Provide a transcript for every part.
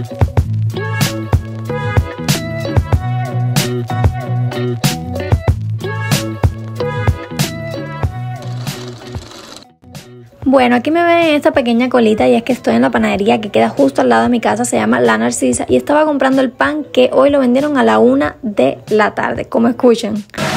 Bueno, aquí me ven en esta pequeña colita y es que estoy en la panadería que queda justo al lado de mi casa, se llama La Narcisa, y estaba comprando el pan que hoy lo vendieron a la 1 de la tarde, como escuchan.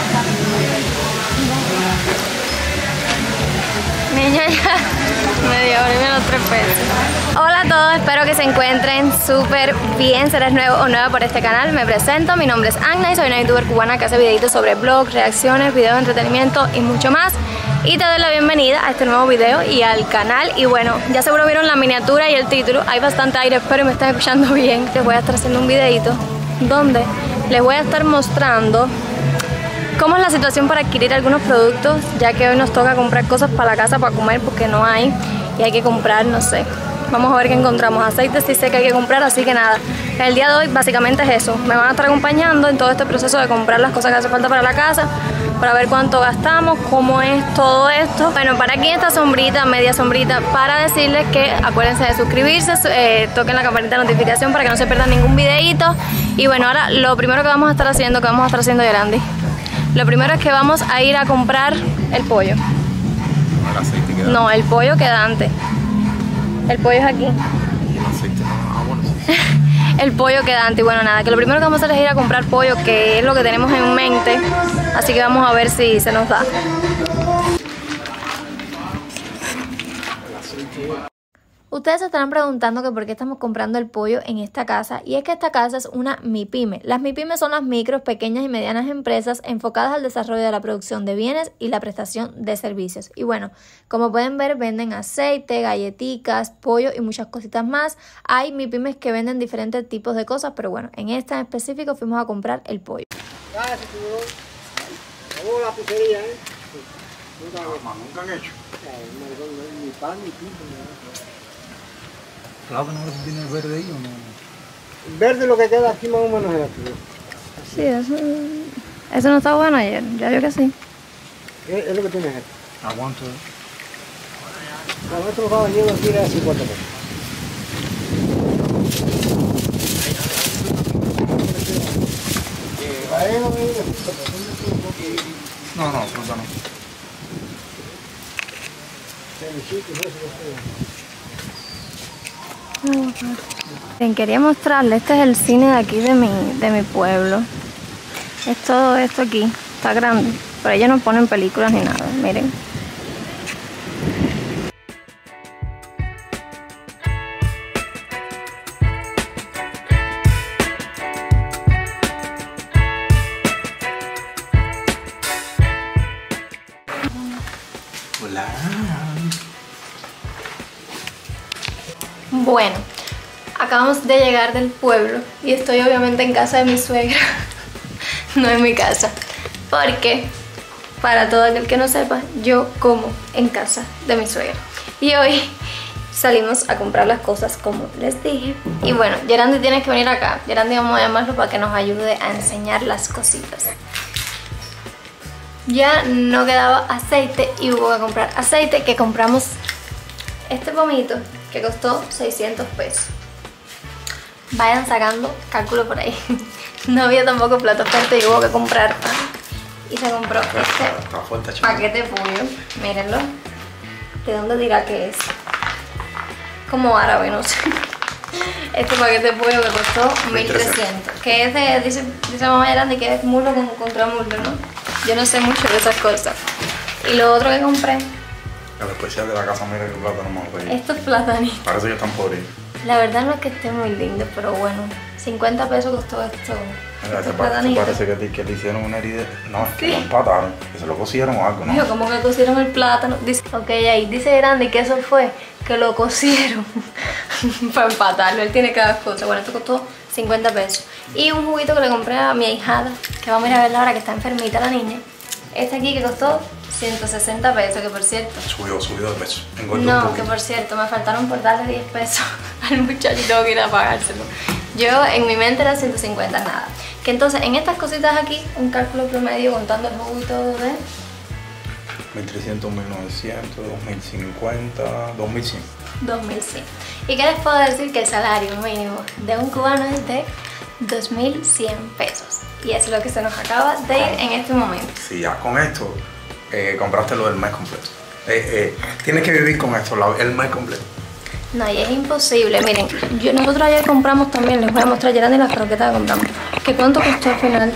Niña, ya media hora y menos 3 pesos. Hola a todos, espero que se encuentren súper bien. Si eres nuevo o nueva por este canal, me presento, mi nombre es Agna y soy una youtuber cubana que hace videitos sobre blogs, reacciones, videos de entretenimiento y mucho más. Y te doy la bienvenida a este nuevo video y al canal. Y bueno, ya seguro vieron la miniatura y el título. Hay bastante aire, espero me estén escuchando bien. Les voy a estar haciendo un videito donde les voy a estar mostrando cómo es la situación para adquirir algunos productos, ya que hoy nos toca comprar cosas para la casa, para comer, porque no hay. Y hay que comprar, no sé, vamos a ver qué encontramos. Aceite sí sé que hay que comprar, así que nada. El día de hoy básicamente es eso. Me van a estar acompañando en todo este proceso de comprar las cosas que hace falta para la casa, para ver cuánto gastamos, cómo es todo esto. Bueno, para aquí esta sombrita, media sombrita, para decirles que acuérdense de suscribirse, toquen la campanita de notificación para que no se pierdan ningún videito. Y bueno, ahora lo primero que vamos a estar haciendo, Yorandi, lo primero es que vamos a ir a comprar el pollo. El aceite quedante. No, el pollo quedante. El pollo es aquí. Y el aceite no, bueno, sí. El pollo quedante. Y bueno, nada, que lo primero que vamos a hacer es ir a comprar pollo, que es lo que tenemos en mente. Así que vamos a ver si se nos da. Ustedes se estarán preguntando que por qué estamos comprando el pollo en esta casa, y es que esta casa es una MIPYME. Las MIPYME son las micros, pequeñas y medianas empresas enfocadas al desarrollo de la producción de bienes y la prestación de servicios. Y bueno, como pueden ver, venden aceite, galletitas, pollo y muchas cositas más. Hay MIPYMEs que venden diferentes tipos de cosas, pero bueno, en esta en específico fuimos a comprar el pollo. Vamos a la pizzería, ¿eh? Nunca han hecho. Ni pan, ni pizza, Claro que no tiene el verde ahí o no. El verde lo que queda aquí más o menos es aquí. Sí, eso no estaba bueno ayer, ya vio que sí. Es lo que tiene esto. Aguanto. Cuando esto lo estaba lleno aquí era 50 pesos. No, fruta no. Bien, quería mostrarles, este es el cine de aquí de mi pueblo. Es todo esto aquí, está grande, pero ellos no ponen películas ni nada, miren. Hola. Bueno, acabamos de llegar del pueblo y estoy obviamente en casa de mi suegra, no en mi casa, porque para todo aquel que no sepa, yo como en casa de mi suegra. Y hoy salimos a comprar las cosas como les dije. Y bueno, Yorandi tiene que venir acá. Yorandi vamos a llamarlo para que nos ayude a enseñar las cositas. Ya no quedaba aceite y hubo que comprar aceite, que compramos este pomito que costó 600 pesos. Vayan sacando cálculo por ahí. No había tampoco plato fuerte y hubo que comprar pan. Y se compró este paquete de pollo. Mírenlo. ¿De dónde dirá que es? Como árabe, no sé. Este paquete de pollo que costó 1300. Que es de, dice mamá grande, que es muslo con contramuslo, ¿no? Yo no sé mucho de esas cosas. Y lo otro que compré, El especial de la casa, mira que plátano más bello. estos platanitos. Parece que están podridos. La verdad no es que esté muy lindo, pero bueno, 50 pesos costó esto. Mira, Estos te platanitos. parece que le hicieron una herida. No, es que lo empataron. Que se lo cocieron o algo, ¿no? Dijo, ¿cómo que cocieron el plátano? Dice, ok, ahí dice grande que eso fue, que lo cocieron para empatarlo. Él tiene cada cosa. Bueno, esto costó 50 pesos. Y un juguito que le compré a mi ahijada, que vamos a ir a verla ahora, que está enfermita la niña. Este aquí que costó 160 pesos, que por cierto... Subió de peso. Engordó un No, poquito. que por cierto, me faltaron por darle 10 pesos al muchacho y tengo que ir a pagárselo. Yo en mi mente era 150, nada. Que entonces en estas cositas aquí, un cálculo promedio contando el jugo y todo de... 1300, 1900, 2050, 2100. 2100. ¿Y qué les puedo decir? Que el salario mínimo de un cubano es de 2100 pesos. Y es lo que se nos acaba de ir en este momento. Sí, ya con esto compraste lo del mes completo. Tienes que vivir con esto, el mes completo. No, y es imposible. Miren, nosotros ayer compramos también, les voy a mostrar Gerandi las croquetas que compramos. ¿Que cuánto costó al final?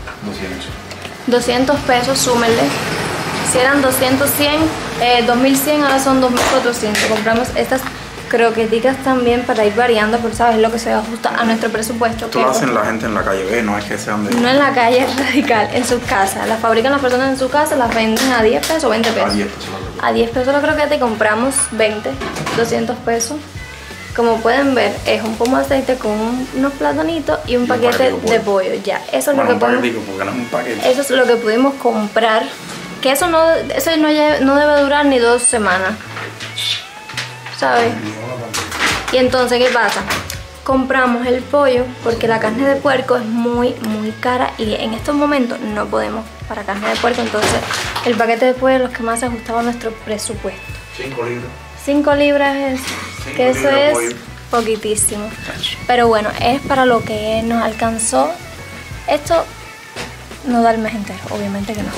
200 pesos, súmenle. Si eran 200, 2100, ahora son 2400. Compramos estas croqueticas también para ir variando, porque sabes lo que se ajusta a nuestro presupuesto. Esto lo hacen la gente en la calle B, no es que sean de... No en la calle, es radical, en sus casas. Las fabrican las personas en su casa, las venden a 10 pesos o 20 pesos. A 10 pesos la croqueta y compramos 20, 200 pesos. Como pueden ver, es un pomo de aceite con unos platanitos y un paquete de pollo. Ya, eso es lo que podemos... porque no es un paquete. Eso es lo que pudimos comprar. Que eso no debe durar ni 2 semanas. ¿Sabes? Y entonces, ¿qué pasa? Compramos el pollo porque la carne de puerco es muy cara y en estos momentos no podemos para carne de puerco. Entonces, el paquete de pollo es lo que más se ajustaba a nuestro presupuesto. 5 libras. 5 libras es, que eso es poquitísimo. Pero bueno, es para lo que nos alcanzó. Esto no da el mes entero, obviamente que no.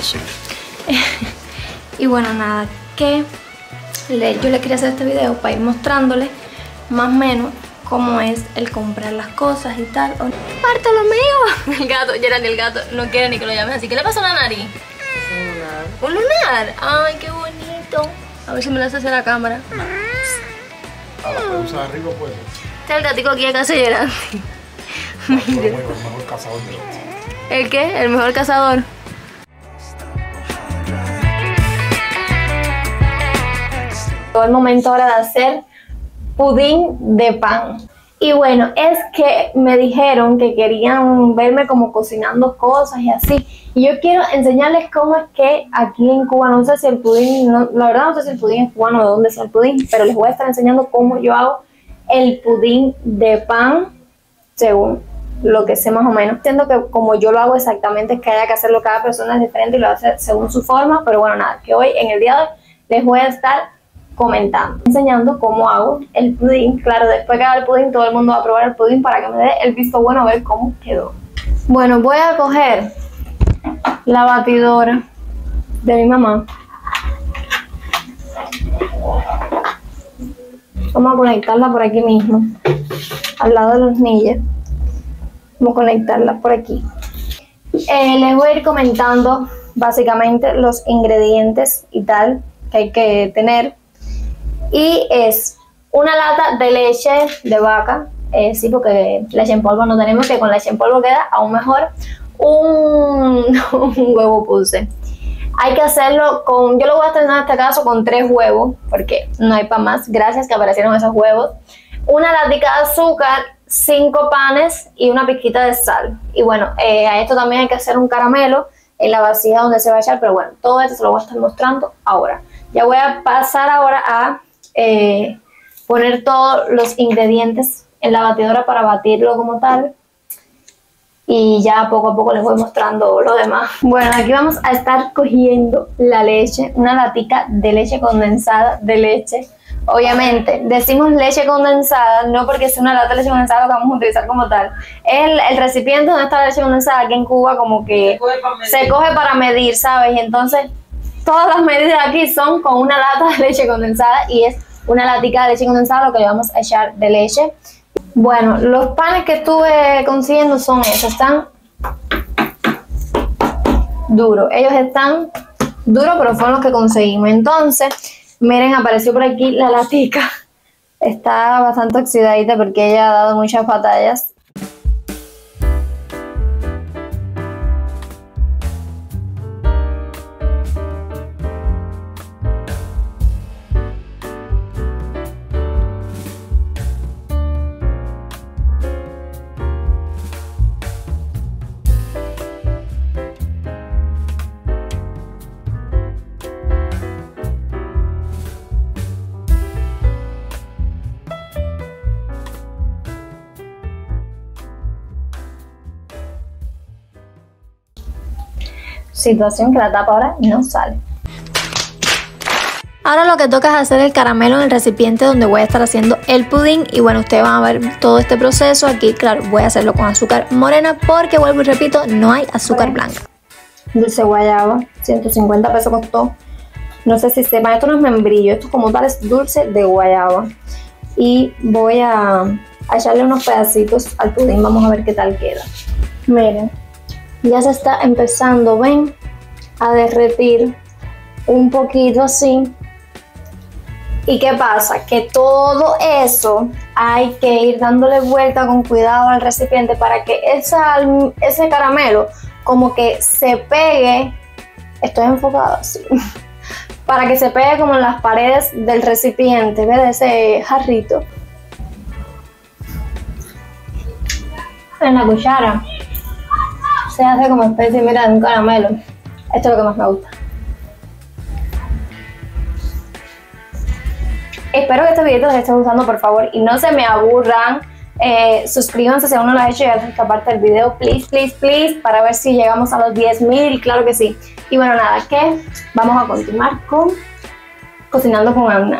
Y bueno, nada, que yo les quería hacer este video para ir mostrándoles más o menos cómo es el comprar las cosas y tal. ¡Bartolomeo! El gato, Gerandi, el gato no quiere ni que lo llamen así. ¿Qué le pasó a la nariz? ¿Un lunar? ¡Ay, qué bonito! A ver si me lo hace hacia la cámara. A la pelusa de arriba puede. Este es el gatico aquí de casa de Gerandi. El mejor cazador de los... ¿El qué? El mejor cazador. Llegó el momento ahora de hacer pudín de pan. Y bueno, es que me dijeron que querían verme como cocinando cosas y así. Y yo quiero enseñarles cómo es que aquí en Cuba, no sé si el pudín, la verdad no sé si el pudín es cubano o de dónde sea el pudín, pero les voy a estar enseñando cómo yo hago el pudín de pan, según lo que sé más o menos. Entiendo que como yo lo hago exactamente, es que haya que hacerlo cada persona es diferente y lo hace según su forma, pero bueno, nada, que hoy en el día de hoy les voy a estar comentando, enseñando cómo hago el pudín. Claro, después que haga el pudín, todo el mundo va a probar el pudín para que me dé el visto bueno a ver cómo quedó. Bueno, voy a coger la batidora de mi mamá. Vamos a conectarla por aquí mismo, al lado de la hornilla. Vamos a conectarla por aquí. Les voy a ir comentando básicamente los ingredientes y tal que hay que tener. Y es una lata de leche de vaca, sí, porque leche en polvo no tenemos, que con leche en polvo queda aún mejor. Un huevo puse. Hay que hacerlo con, yo lo voy a hacer en este caso con 3 huevos, porque no hay para más, gracias que aparecieron esos huevos. Una latica de azúcar, 5 panes y una pizquita de sal. Y bueno, a esto también hay que hacer un caramelo en la vasija donde se va a echar, pero bueno, todo esto se lo voy a estar mostrando ahora. Ya voy a pasar ahora a poner todos los ingredientes en la batidora para batirlo como tal. Y ya poco a poco les voy mostrando lo demás. Bueno, aquí vamos a estar cogiendo la leche, una latica de leche condensada de leche. Obviamente, decimos leche condensada, no porque sea una lata de leche condensada lo que vamos a utilizar como tal. El recipiente donde está la leche condensada aquí en Cuba como que se coge para medir, ¿sabes? Y entonces todas las medidas aquí son con una lata de leche condensada y es una latica de leche condensada lo que le vamos a echar de leche. Bueno, los panes que estuve consiguiendo son esos, están duros. Ellos están duros, pero fueron los que conseguimos. Entonces, miren, apareció por aquí la latica. Está bastante oxidadita porque ella ha dado muchas batallas. Situación que la tapa ahora no sale. Ahora lo que toca es hacer el caramelo en el recipiente donde voy a estar haciendo el pudín. Y bueno, ustedes van a ver todo este proceso. Aquí, claro, voy a hacerlo con azúcar morena porque, vuelvo y repito, no hay azúcar blanca. Dulce guayaba, 150 pesos costó. No sé si sepan, esto no es membrillo, esto como tal es dulce de guayaba. Y voy a echarle unos pedacitos al pudín, vamos a ver qué tal queda. Miren, ya se está empezando, ven, a derretir un poquito así. ¿Y qué pasa? Que todo eso hay que ir dándole vuelta con cuidado al recipiente para que ese caramelo como que se pegue. Estoy enfocada así. Para que se pegue como en las paredes del recipiente, ¿ves? De ese jarrito. En la cuchara se hace como especie, mira, de un caramelo. Esto es lo que más me gusta. Espero que este video les esté gustando, por favor, y no se me aburran. Suscríbanse si aún no lo has hecho y haz esta parte del video, please, please, please, para ver si llegamos a los 10.000, claro que sí. Y bueno, nada, que vamos a continuar con Cocinando con Anna.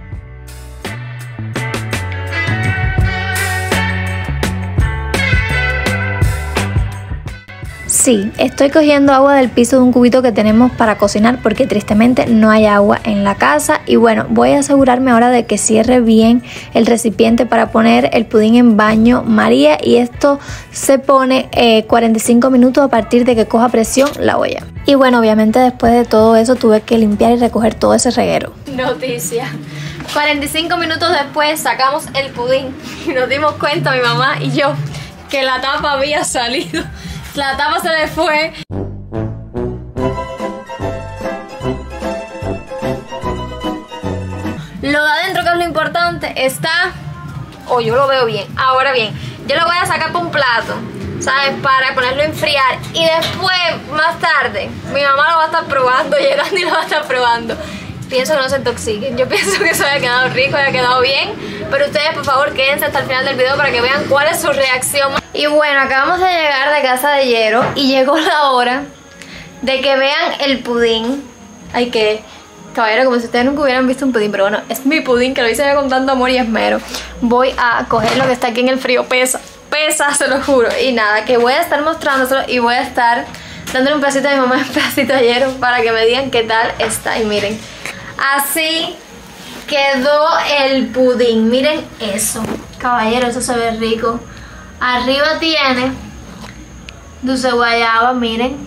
Sí, estoy cogiendo agua del piso de un cubito que tenemos para cocinar porque tristemente no hay agua en la casa. Y bueno, voy a asegurarme ahora de que cierre bien el recipiente para poner el pudín en baño María. Y esto se pone 45 minutos a partir de que coja presión la olla. Y bueno, obviamente después de todo eso tuve que limpiar y recoger todo ese reguero. Noticia. 45 minutos después sacamos el pudín y nos dimos cuenta, mi mamá y yo, que la tapa había salido. La tapa se le fue. Lo de adentro, que es lo importante, está... Oh, yo lo veo bien. Ahora bien, yo lo voy a sacar por un plato, ¿sabes? Para ponerlo a enfriar. Y después, más tarde, mi mamá lo va a estar probando, Gerandi lo va a estar probando. Pienso que no se intoxiquen. Yo pienso que eso haya quedado rico, haya quedado bien. Pero ustedes, por favor, quédense hasta el final del video para que vean cuál es su reacción. Y bueno, acabamos de llegar de casa de Yero y llegó la hora de que vean el pudín. Ay, que caballero, como si ustedes nunca hubieran visto un pudín. Pero bueno, es mi pudín que lo hice con tanto amor y esmero. Voy a coger lo que está aquí en el frío. Pesa, se lo juro. Y nada, que voy a estar mostrándoselo y voy a estar dándole un pedacito a mi mamá y un pedacito a Yero para que me digan qué tal está. Y miren, así quedó el pudín. Miren eso, caballero, eso se ve rico. Arriba tiene dulce guayaba, miren.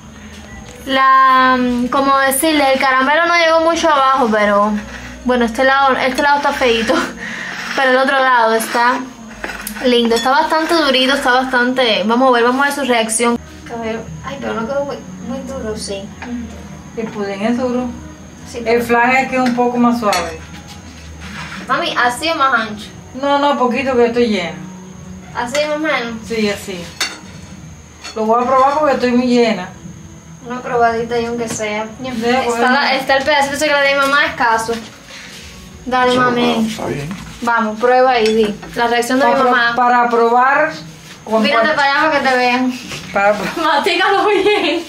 Como decirle, el caramelo no llegó mucho abajo, pero bueno, este lado está feito. Pero el otro lado está lindo, está bastante durito, está bastante... Vamos a ver su reacción. Caballero, ay, pero no quedó muy duro, sí. El pudín es duro. Sí, el flan es que es un poco más suave. Mami, ¿así o más ancho? No, poquito que estoy llena. ¿Así más o menos? Sí, así. Lo voy a probar porque estoy muy llena. Una probadita y aunque sea. Bueno. Está el pedacito ese que le di a mi mamá escaso. Dale, mami. Está bien. Vamos, prueba y di. La reacción de mi mamá. Para probar... Mírate para allá para que te vean. Mastícalo bien.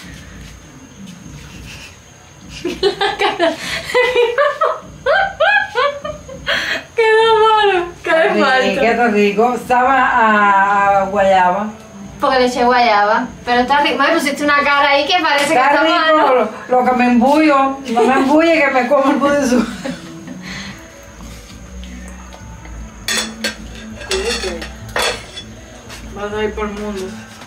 La cara de mi mamá. Quedó malo. Quedó falto. Qué rico. Estaba a guayaba. Porque le eché guayaba. Pero está rico. Me pusiste una cara ahí que parece que está rico, malo. Lo que me embullo. No me embulle que me como el pudín. Vas a ir por el mundo.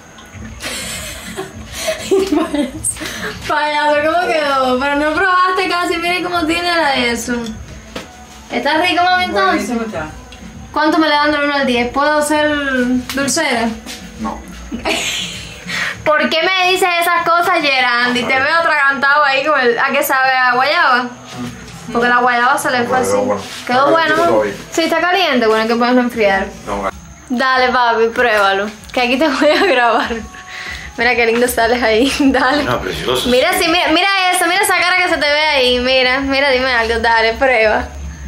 Payaso, ¿cómo quedó? Pero no probaste casi, miren cómo tiene la de eso. ¿Está rico, mami, entonces? ¿Cuánto me le dan del 1 al 10? ¿Puedo ser dulcera? No. ¿Por qué me dices esas cosas, Gerandi? Te veo atragantado ahí con el... ¿A qué sabe? ¿A guayaba? Porque la guayaba se le fue así. Bueno. ¿Quedó bueno? Sí, está caliente, bueno, hay que ponerlo a enfriar. No. Dale, papi, pruébalo. Que aquí te voy a grabar. Mira qué lindo sales ahí, dale. No, precioso. Mira, sí, mira eso, mira esa cara que se te ve ahí. Mira, dime algo, dale, prueba.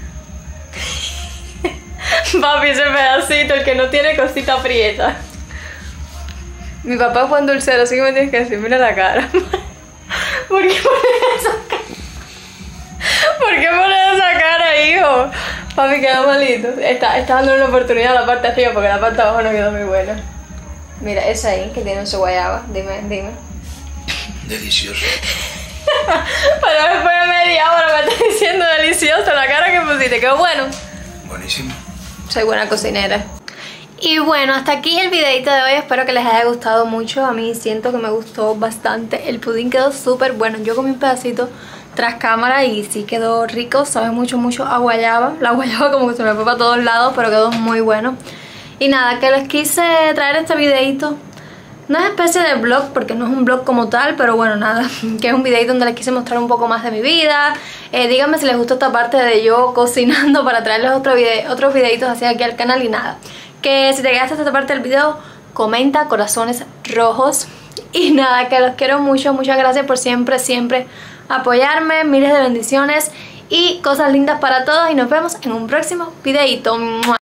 Papi, ese pedacito, el que no tiene cosita prieta. Mi papá fue un dulcero, así que me tienes que decir, mira la cara. ¿Por qué pones esa cara? ¿Por qué pones esa cara, hijo? Papi, quedó malito. Está dando una oportunidad a la parte de arriba porque la parte de abajo no quedó muy buena. Mira, esa ahí que tiene su guayaba. Dime. Delicioso. Pero después de media hora me estás diciendo delicioso la cara que pusiste. Quedó bueno. Buenísimo. Soy buena cocinera. Y bueno, hasta aquí el videito de hoy. Espero que les haya gustado mucho. A mí siento que me gustó bastante. El pudín quedó súper bueno. Yo comí un pedacito tras cámara y sí quedó rico. Sabe mucho a guayaba. La guayaba como que se me fue para todos lados, pero quedó muy bueno. Y nada, que les quise traer este videito. No es especie de vlog porque no es un vlog como tal, pero bueno, nada, que es un videito donde les quise mostrar un poco más de mi vida. Díganme si les gustó esta parte de yo cocinando para traerles otros videitos así aquí al canal y nada. Que si te quedaste hasta esta parte del video, comenta corazones rojos. Y nada, que los quiero mucho, muchas gracias por siempre apoyarme. Miles de bendiciones y cosas lindas para todos y nos vemos en un próximo videito.